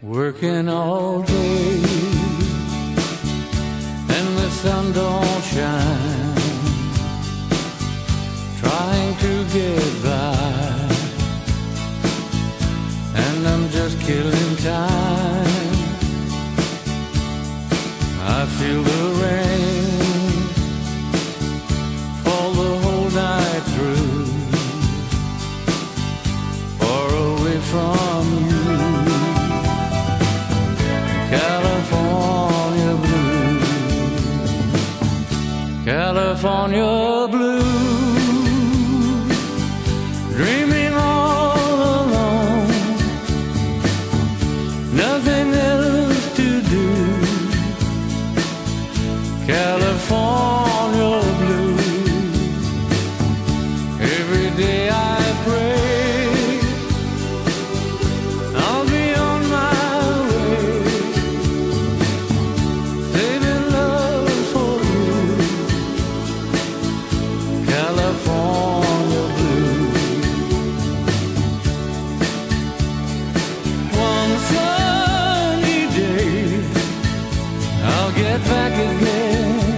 Working all day and the sun don't shine, trying to get by, and I'm just killing time. I feel the rain fall the whole night through, far away from you. California blue, California blue, dreaming all alone, nothing else to do. California blue, every day I pray I'll be on my way, saving love for you. California blue. One sunny day I'll get back again,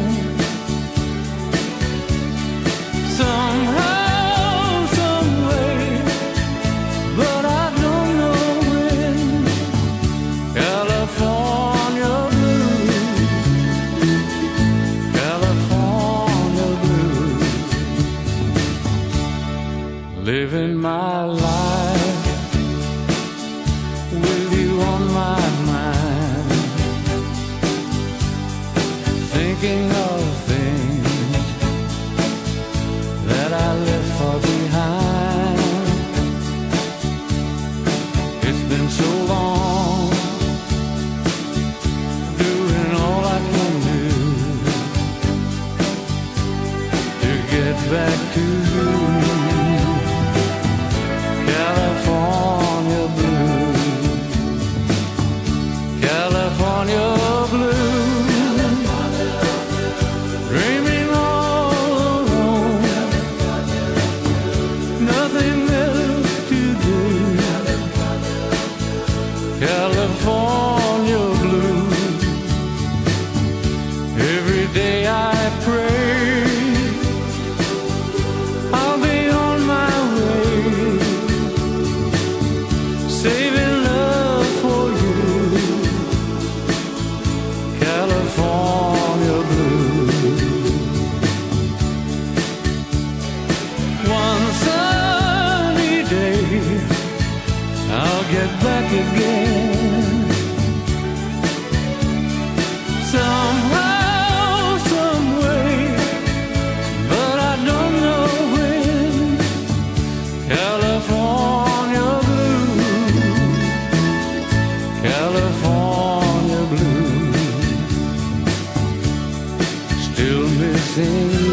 somehow, some way, but I don't know when. California blue, California blue, living my life with you on my mind, thinking of things that I left far behind. It's been so long, doing all I can do to get back to you. California blue, California blue, dreaming all alone, nothing else to do. California blue, every day I pray I'll be on my way, saving love for you. California blue. One sunny day I'll get back again, somehow, some way, but I don't know when. California blue, California blue, still missing